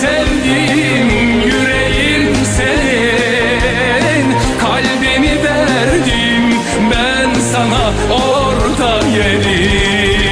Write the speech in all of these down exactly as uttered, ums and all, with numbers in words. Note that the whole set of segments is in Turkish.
sevdim, yüreğim senin. Kalbimi verdim ben sana orada yerim.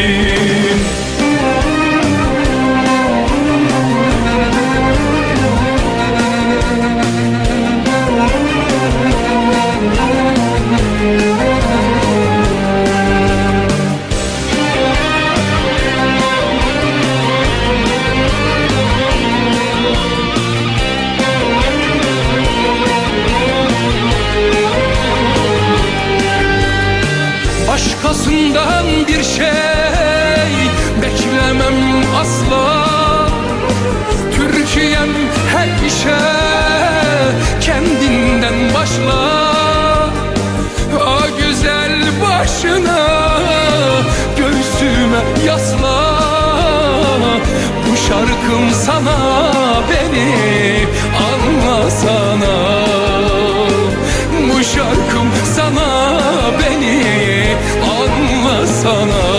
Başkasından bir şey beklemem asla. Türkiye'm her işe kendinden başla. O güzel başına göğsüme yasla. Bu şarkım sana, beni anlasana. Bu şarkım sana, beni anlasana.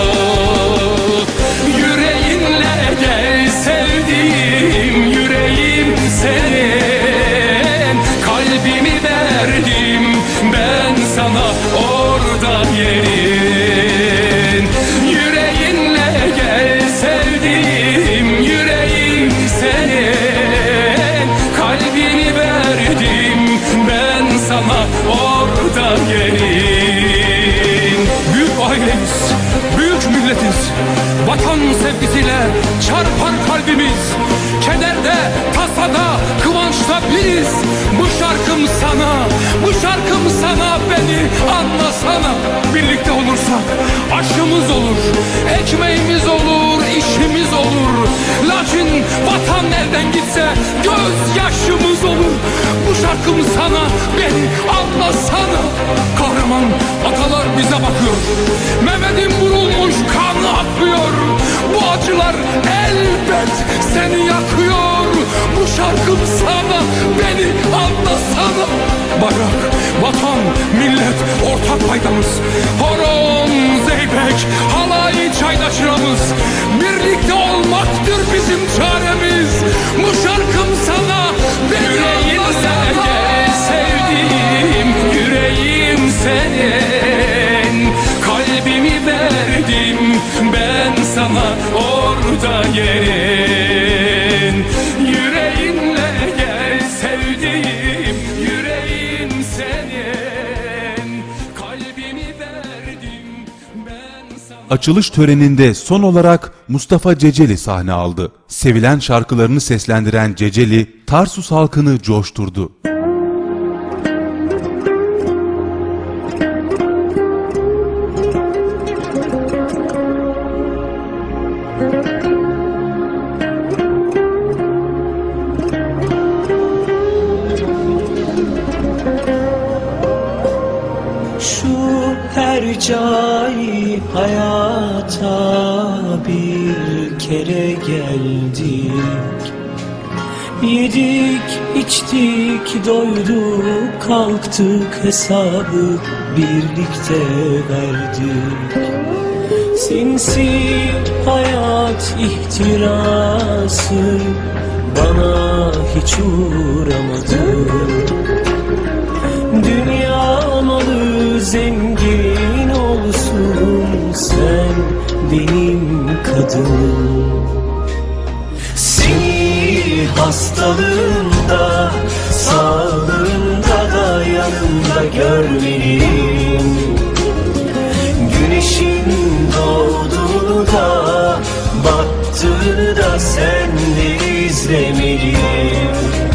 Yüreğinle gel sevdiğim, yüreğim senin. Kalbimi verdim ben sana orada yerin. Yüreğinle gel sevdiğim, yüreğim senin. Kalbini verdim ben sana orada yerin. Büyük aileyiz, büyük milletiz. Vatan sevgisiyle çarpar kalbimiz. Kederde, tasada, kıvançta biriz. Bu şarkım sana, bu şarkım sana, beni anlasana. Birlikte olursak aşımız olur, ekmeğimiz olur, işimiz olur. Lakin vatan elden gitse gözyaşımız olur. Bu şarkım sana, beni anlasana. Kahraman atalar bize bakıyor. Mehmet'in vurulmuş kanı akıyor. Bu acılar elbet seni yakıyor. Bu şarkım sana, beni anlasana. Bayrak, vatan, millet ortak paydamız. Horon, zeybek, halay çaydaşıramız. Birlikte olmaktır bizim çaremiz. Bu şarkım sana, beni anlasana. Gel sevdiğim, yüreğim senin. Kalbimi verdim ben sana orada yerin. Yüreğinle gel sevdiğim, yüreğim senin. Kalbimi verdim ben sana. Açılış töreninde son olarak Mustafa Ceceli sahne aldı. Sevilen şarkılarını seslendiren Ceceli, Tarsus halkını coşturdu. Şu hercai hayata bir kere geldik. Yedik, içtik, doyduk, kalktık, hesabı birlikte verdik. Sinsi hayat ihtirası bana hiç uğramadı. Dünya malı zengin olsun, sen benim kadınım. Seni hastalığında, sağlığında da yanımda görmeliyim. Güneşin doğduğunu da battığını da sen de izlemeliyim.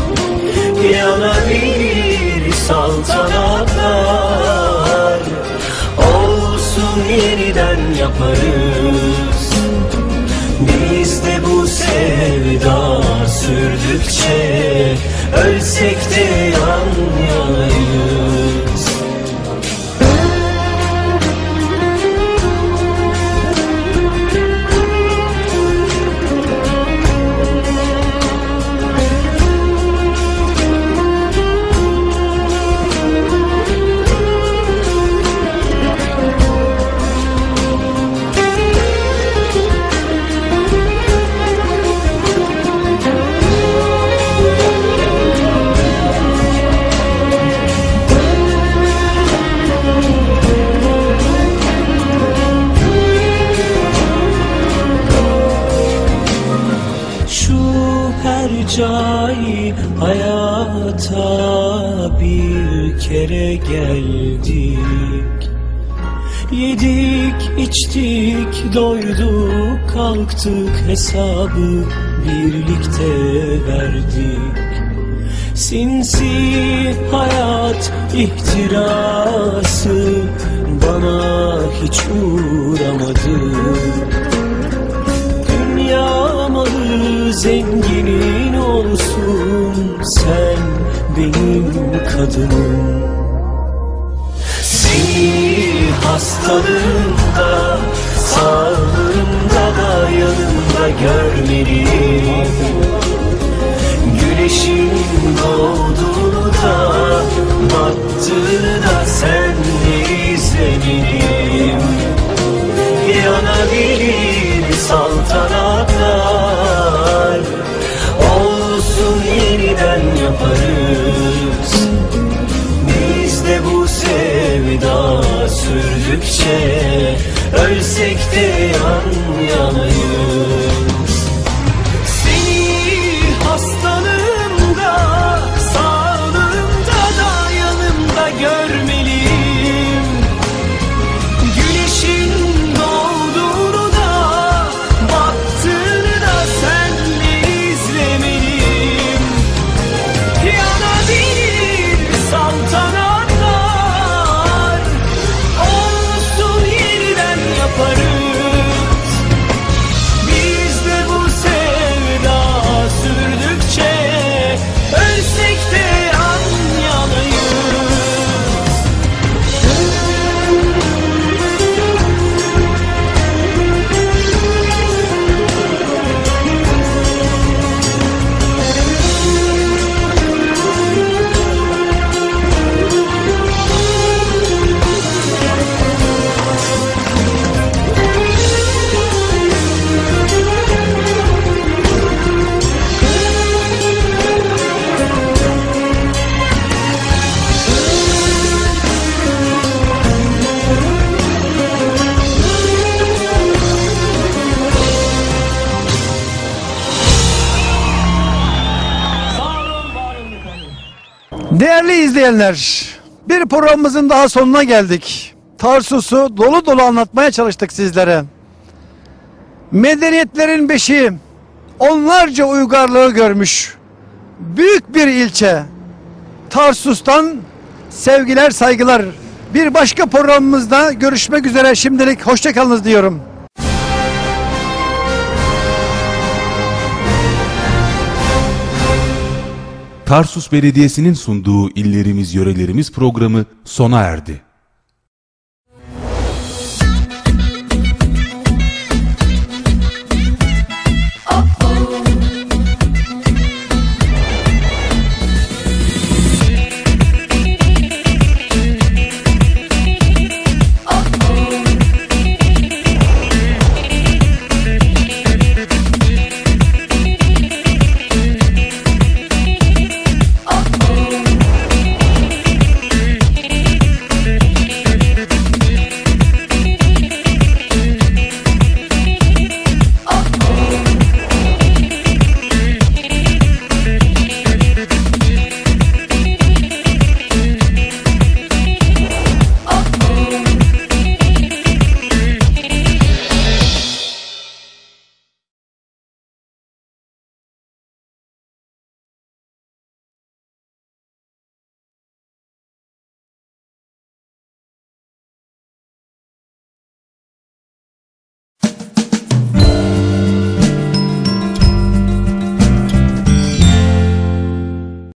Yanabilir saltanatlar, olsun yeniden yaparız. Biz de bu sevda sürdükçe ölsek de yan yanayız. Hercai hayata bir kere geldik. Yedik, içtik, doyduk, kalktık, hesabı birlikte verdik. Sinsi hayat ihtirası bana hiç uğramadı. Dünya malı zenginin olsun, sen benim kadınım. Seni hastalığında, sağlığında da yanımda görmeliyim. Güneşin doğduğunu da battığını da senle izlemeliyim. Yanabilir saltanatlar, olsun yeniden yaparız. Biz de bu sevda sürdükçe ölsek de yan yanayız. Seni hastalığımda, sağlığımda da yanımda görmeliyim. Güneşin doğduğunu da battığını da senle izlemeliyim. Yanabilir saltanatlar, olsun yeniden yaparız. Biz de bu sevda sürdükçe ölsek de yan yanayız. Değerli izleyenler, bir programımızın daha sonuna geldik. Tarsus'u dolu dolu anlatmaya çalıştık sizlere. Medeniyetlerin beşiği, onlarca uygarlığı görmüş büyük bir ilçe. Tarsus'tan sevgiler, saygılar. Bir başka programımızda görüşmek üzere. Şimdilik hoşçakalınız diyorum. Tarsus Belediyesi'nin sunduğu İllerimiz Yörelerimiz programı sona erdi.